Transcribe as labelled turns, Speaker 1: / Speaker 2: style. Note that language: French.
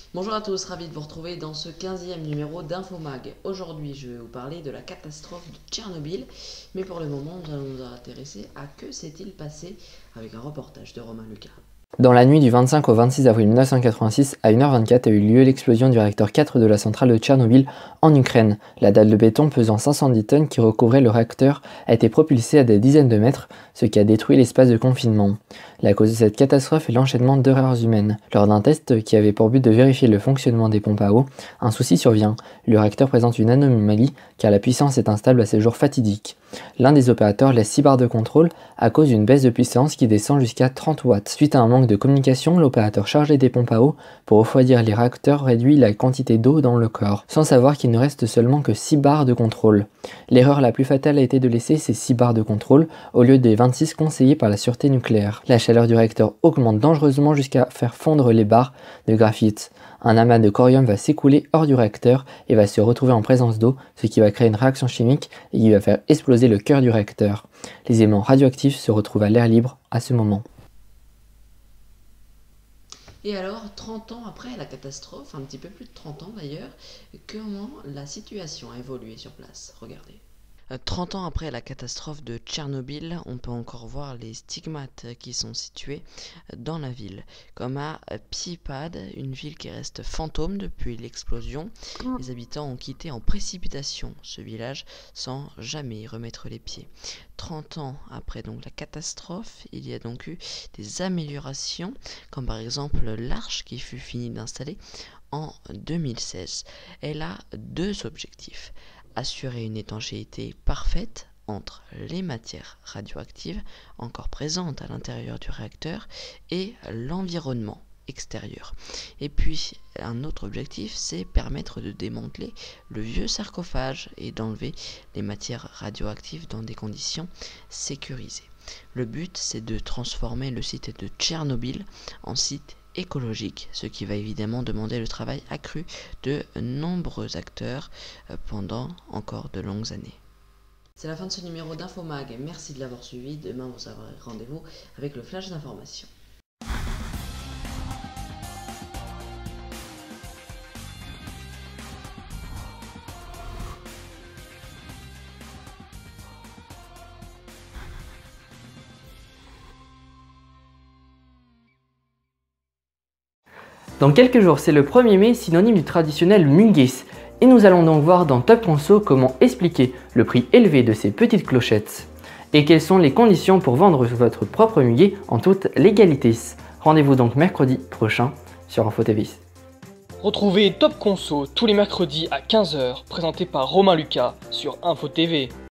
Speaker 1: Bonjour à tous, ravi de vous retrouver dans ce 15e numéro d'Infomag. Aujourd'hui, je vais vous parler de la catastrophe de Tchernobyl, mais pour le moment, nous allons nous intéresser à que s'est-il passé avec un reportage de Romain Lucas.
Speaker 2: Dans la nuit du 25 au 26 avril 1986, à 1h24 a eu lieu l'explosion du réacteur 4 de la centrale de Tchernobyl en Ukraine. La dalle de béton pesant 510 tonnes qui recouvrait le réacteur a été propulsée à des dizaines de mètres, ce qui a détruit l'espace de confinement. La cause de cette catastrophe est l'enchaînement d'erreurs humaines. Lors d'un test qui avait pour but de vérifier le fonctionnement des pompes à eau, un souci survient. Le réacteur présente une anomalie car la puissance est instable à ces jours fatidiques. L'un des opérateurs laisse 6 barres de contrôle à cause d'une baisse de puissance qui descend jusqu'à 30 watts. Suite à un manque de communication, l'opérateur chargé des pompes à eau pour refroidir les réacteurs réduit la quantité d'eau dans le corps, sans savoir qu'il ne reste seulement que 6 barres de contrôle. L'erreur la plus fatale a été de laisser ces 6 barres de contrôle au lieu des 26 conseillées par la sûreté nucléaire. La chaleur du réacteur augmente dangereusement jusqu'à faire fondre les barres de graphite. Un amas de corium va s'écouler hors du réacteur et va se retrouver en présence d'eau, ce qui va créer une réaction chimique et qui va faire exploser le cœur du réacteur. Les éléments radioactifs se retrouvent à l'air libre à ce moment.
Speaker 1: Et alors, 30 ans après la catastrophe, un petit peu plus de 30 ans d'ailleurs, comment la situation a évolué sur place? Regardez. 30 ans après la catastrophe de Tchernobyl, on peut encore voir les stigmates qui sont situés dans la ville, comme à Psipad, une ville qui reste fantôme depuis l'explosion. Les habitants ont quitté en précipitation ce village sans jamais y remettre les pieds. 30 ans après donc la catastrophe, il y a donc eu des améliorations, comme par exemple l'arche qui fut finie d'installer en 2016. Elle a deux objectifs: assurer une étanchéité parfaite entre les matières radioactives encore présentes à l'intérieur du réacteur et l'environnement extérieur. Et puis un autre objectif, c'est permettre de démanteler le vieux sarcophage et d'enlever les matières radioactives dans des conditions sécurisées. Le but, c'est de transformer le site de Tchernobyl en site écologique, ce qui va évidemment demander le travail accru de nombreux acteurs pendant encore de longues années. C'est la fin de ce numéro d'Infomag. Merci de l'avoir suivi. Demain, vous aurez rendez-vous avec le flash d'information.
Speaker 2: Dans quelques jours, c'est le 1er mai, synonyme du traditionnel Mungis. Et nous allons donc voir dans Top Conso comment expliquer le prix élevé de ces petites clochettes. Et quelles sont les conditions pour vendre votre propre muguet en toute légalité. Rendez-vous donc mercredi prochain sur InfoTV.
Speaker 3: Retrouvez Top Conso tous les mercredis à 15 h, présenté par Romain Lucas sur InfoTV.